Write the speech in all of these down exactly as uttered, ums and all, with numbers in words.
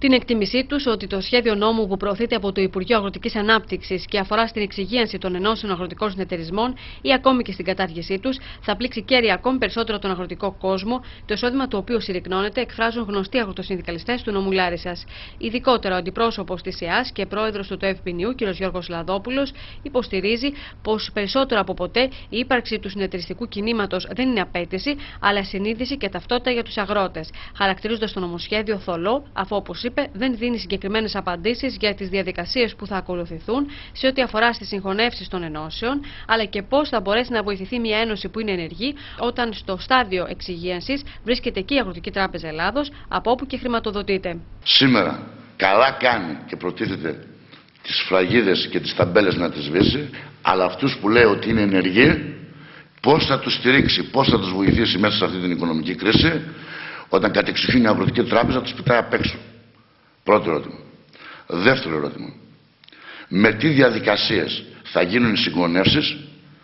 την εκτίμησή τους ότι το σχέδιο νόμου που προωθείται από το Υπουργείο Αγροτικής Ανάπτυξης και αφορά στην εξυγίανση των ενώσεων αγροτικών συνεταιρισμών ή ακόμη και στην κατάργησή τους θα πλήξει κέρια ακόμη περισσότερο τον αγροτικό κόσμο, το εισόδημα του οποίου συρρικνώνεται, εκφράζουν γνωστοί αγροτοσυνδικαλιστές του νομού Λάρισσας. Ειδικότερα, ο αντιπρόσωπος της ΕΑΣ και πρόεδρος του ΤΟΕΒ-ΠΝΙΟΥ, κ. Γιώργος Λαδόπουλος, υποστηρίζει πως περισσότερο από ποτέ η ύπαρξη του συνεταιριστικού κινήματος δεν είναι απέτηση, αλλά συνείδηση και ταυτότητα για τους αγρότες, χαρακτηρίζοντας το νομοσχέδιο θολό, αφού, όπως είπε, δεν δίνει συγκεκριμένες απαντήσεις για τις διαδικασίες που θα ακολουθηθούν σε ό,τι αφορά στις συγχωνεύσεις των ενώσεων, αλλά και πώς θα μπορέσει να βοηθηθεί μια ένωση που είναι ενεργή όταν στο στάδιο εξυγίανσης βρίσκεται και η Αγροτική Τράπεζα Ελλάδος, από όπου και χρηματοδοτείται. Σήμερα καλά κάνει και προτίθεται τις σφραγίδες και τις ταμπέλες να τις σβήσει, αλλά αυτούς που λέει ότι είναι ενεργοί, πώς θα τους στηρίξει, πώς θα τους βοηθήσει μέσα σε αυτή την οικονομική κρίση, όταν κατεξοχήν η Αγροτική Τράπεζα τους πετάει απ' έξω. Πρώτο ερώτημα. Δεύτερο ερώτημα. Με τι διαδικασίες θα γίνουν οι συγχωνεύσεις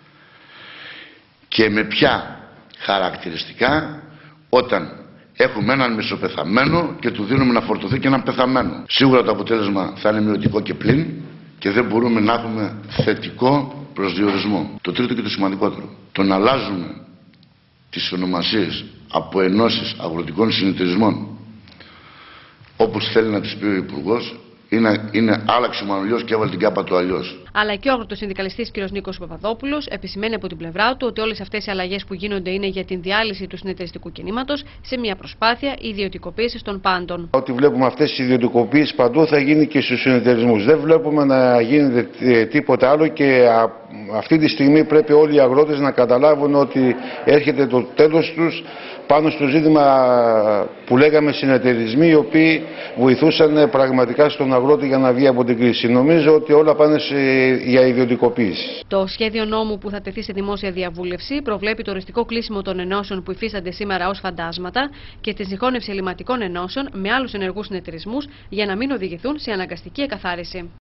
και με ποια χαρακτηριστικά όταν έχουμε έναν μισοπεθαμένο και του δίνουμε να φορτωθεί και έναν πεθαμένο. Σίγουρα το αποτέλεσμα θα είναι μειωτικό και πλην και δεν μπορούμε να έχουμε θετικό προσδιορισμό. Το τρίτο και το σημαντικότερο. Το να αλλάζουμε τις ονομασίες από ενώσεις αγροτικών συνεταιρισμών όπως θέλει να τις πει ο Υπουργός, Είναι, είναι άλλαξε ο Μανολιός και έβαλε την κάπα του αλλιώς. Αλλά και ο αγροτοσυνδικαλιστής κ. Νίκος Παπαδόπουλος επισημαίνει από την πλευρά του ότι όλες αυτές οι αλλαγές που γίνονται είναι για την διάλυση του συνεταιριστικού κινήματος σε μια προσπάθεια ιδιωτικοποίησης των πάντων. Ό,τι βλέπουμε αυτές τις ιδιωτικοποίησεις παντού θα γίνει και στους συνεταιρισμούς. Δεν βλέπουμε να γίνεται τίποτα άλλο και αυτή τη στιγμή πρέπει όλοι οι αγρότες να καταλάβουν ότι έρχεται το τέλος τους πάνω στο ζήτημα που λέγαμε συνεταιρισμοί, οι οποίοι βοηθούσαν πραγματικά στον αγρότη για να βγει από την κρίση. Νομίζω ότι όλα πάνε σε, για ιδιωτικοποίηση. Το σχέδιο νόμου που θα τεθεί σε δημόσια διαβούλευση προβλέπει το οριστικό κλείσιμο των ενώσεων που υφίστανται σήμερα ως φαντάσματα και τη συγχώνευση ελλειμματικών ενώσεων με άλλους ενεργούς συνεταιρισμούς για να μην οδηγηθούν σε αναγκαστική εκαθάριση.